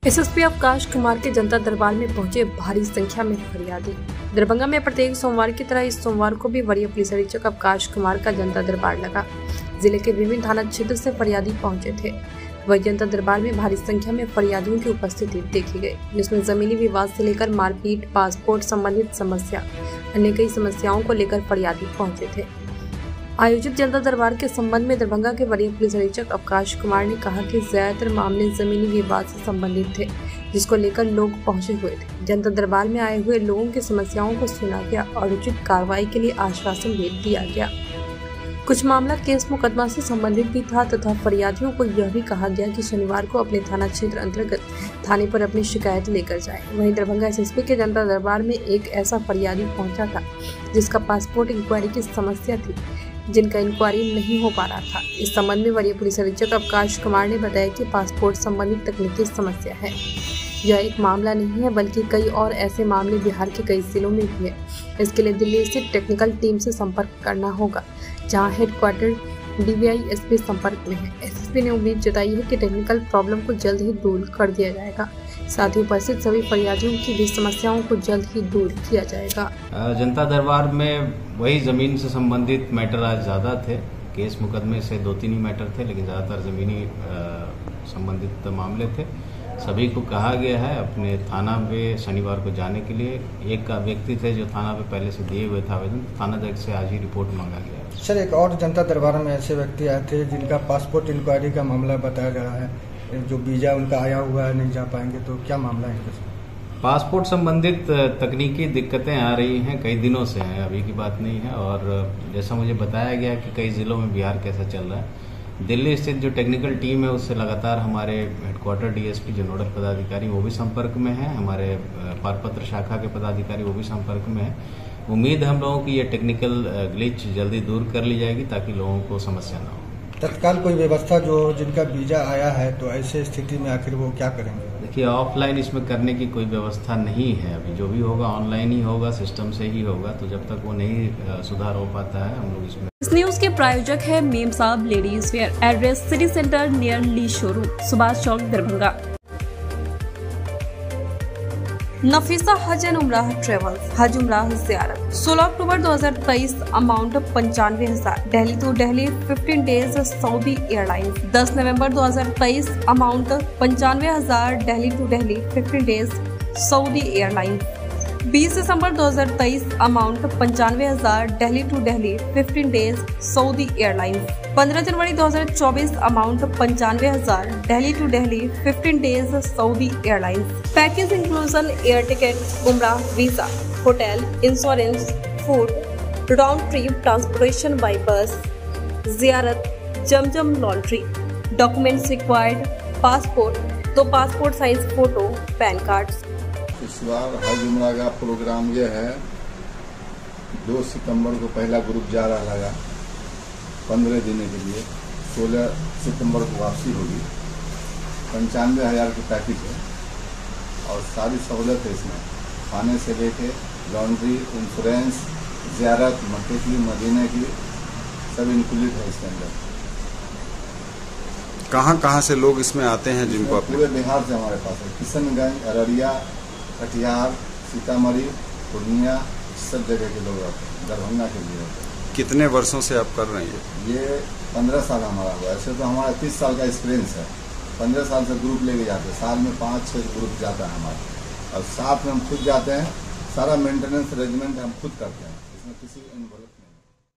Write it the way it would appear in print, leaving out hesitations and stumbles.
SSP अवकाश कुमार के जनता दरबार में पहुंचे भारी संख्या में फरियादी। दरभंगा में प्रत्येक सोमवार की तरह इस सोमवार को भी वरीय पुलिस अधीक्षक अवकाश कुमार का जनता दरबार लगा। जिले के विभिन्न थाना क्षेत्र से फरियादी पहुंचे थे। वही जनता दरबार में भारी संख्या में फरियादियों की उपस्थिति देखी गई, जिसमें जमीनी विवाद से लेकर मारपीट, पासपोर्ट संबंधित समस्या, अन्य कई समस्याओं को लेकर फरियादी पहुंचे थे। आयोजित जनता दरबार के संबंध में दरभंगा के वरीय पुलिस अधीक्षक अवकाश कुमार ने कहा कि ज्यादातर मामले जमीनी विवाद से संबंधित थे, जिसको लेकर लोग पहुंचे हुए थे। जनता दरबार में आए हुए लोगों की समस्याओं को सुना गया और उचित कार्रवाई के लिए आश्वासन दे दिया गया। कुछ मामला केस मुकदमा से संबंधित भी था तथा फरियादियों को यह भी कहा गया कि शनिवार को अपने थाना क्षेत्र अंतर्गत थाने पर अपनी शिकायत लेकर जाए। वहीं दरभंगा एसएसपी के जनता दरबार में एक ऐसा फरियादी पहुंचा था जिसका पासपोर्ट इंक्वायरी की समस्या थी, जिनका इंक्वायरी नहीं हो पा रहा था। इस संबंध में वरीय पुलिस अधीक्षक अवकाश कुमार ने बताया कि पासपोर्ट संबंधित तकनीकी समस्या है। यह एक मामला नहीं है बल्कि कई और ऐसे मामले बिहार के कई जिलों में भी है। इसके लिए दिल्ली स्थित टेक्निकल टीम से संपर्क करना होगा, जहां हेडक्वार्टर डीवीआई एसपी संपर्क में है। एसएसपी ने उम्मीद जताई है कि टेक्निकल प्रॉब्लम को जल्द ही दूर कर दिया जाएगा। साथ ही उपस्थित सभी फरियादियों की भी समस्याओं को जल्द ही दूर किया जाएगा। जनता दरबार में वही जमीन से संबंधित मैटर आज ज्यादा थे। केस मुकदमे से 2-3 ही मैटर थे, लेकिन ज्यादातर जमीनी संबंधित मामले थे। सभी को कहा गया है अपने थाना पे शनिवार को जाने के लिए। एक व्यक्ति थे जो थाना पे पहले से दिए हुए था आवेदन, थाना जज से आज ही रिपोर्ट मांगा गया। सर, एक और जनता दरबार में ऐसे व्यक्ति आए थे जिनका पासपोर्ट इंक्वायरी का मामला बताया जा रहा है, जो वीजा उनका आया हुआ है, नहीं जा पाएंगे, तो क्या मामला है इनका? पासपोर्ट संबंधित तकनीकी दिक्कतें आ रही हैं, कई दिनों से हैं, अभी की बात नहीं है। और जैसा मुझे बताया गया कि कई जिलों में बिहार कैसा चल रहा है। दिल्ली स्थित जो टेक्निकल टीम है उससे लगातार हमारे हेडक्वार्टर डीएसपी जो नोडल पदाधिकारी वो भी संपर्क में है, हमारे पारपत्र शाखा के पदाधिकारी वो भी संपर्क में है। उम्मीद है हम लोगों की ये टेक्निकल ग्लिच जल्दी दूर कर ली जाएगी ताकि लोगों को समस्या ना हो। तत्काल कोई व्यवस्था जो जिनका वीजा आया है तो ऐसे स्थिति में आखिर वो क्या करेंगे? देखिए, ऑफलाइन इसमें करने की कोई व्यवस्था नहीं है। अभी जो भी होगा ऑनलाइन ही होगा, सिस्टम से ही होगा। तो जब तक वो नहीं सुधार हो पाता है हम लोग इसमें। इस न्यूज के प्रायोजक है Mem Sahab ladies wear. Address city centre near Lee showroom, Subhash Chowk, Darbhanga. Nafisa Hajj and Umrah travels, हज उमराह ज़ियारत। 16 October 2023, amount 95,000, Delhi to Delhi 15 days Saudi airlines. 10 November 2023, amount 95,000, Delhi to Delhi 15 days Saudi airlines. 20 December 2023, amount 95,000, Delhi to Delhi 15 days Saudi airlines. 15 January 2024, amount 95,000, Delhi to Delhi 15 days Saudi airlines. Package inclusion air ticket, Umrah visa, hotel, insurance, food, round trip transportation by bus, जियारत, Zamzam laundry. Documents required: passport, 2 passport size photo, PAN card. इस बार हज उमरा का programme ये है, 2 सितंबर को पहला ग्रुप जा रहा है 15 दिन के लिए। 16 सितंबर को वापसी होगी। 95,000 की पैकेज है और सारी सहूलत है इसमें, खाने से लेके लॉन्ड्री, इंश्योरेंस, ज़ियारत, मक्के की, मदीने की, सब इंक्लूडेड है इसके अंदर। कहाँ से लोग इसमें आते हैं जिनको? पूरे बिहार से हमारे पास है। किशनगंज, अररिया, कटिहार, सीतामढ़ी, पूर्णिया, सब जगह के लोग आते हैं। दरभंगा के लिए आते हैं। कितने वर्षों से आप कर रहे हैं ये? 15 साल हमारा हुआ। ऐसे तो हमारा 30 साल का एक्सपीरियंस है। 15 साल से ग्रुप लेके जाते हैं। साल में 5-6 ग्रुप जाता है हमारा, और साथ में हम खुद जाते हैं। सारा मेंटेनेंस अरेंजमेंट हम खुद करते हैं, इसमें किसी की इन्वॉल्व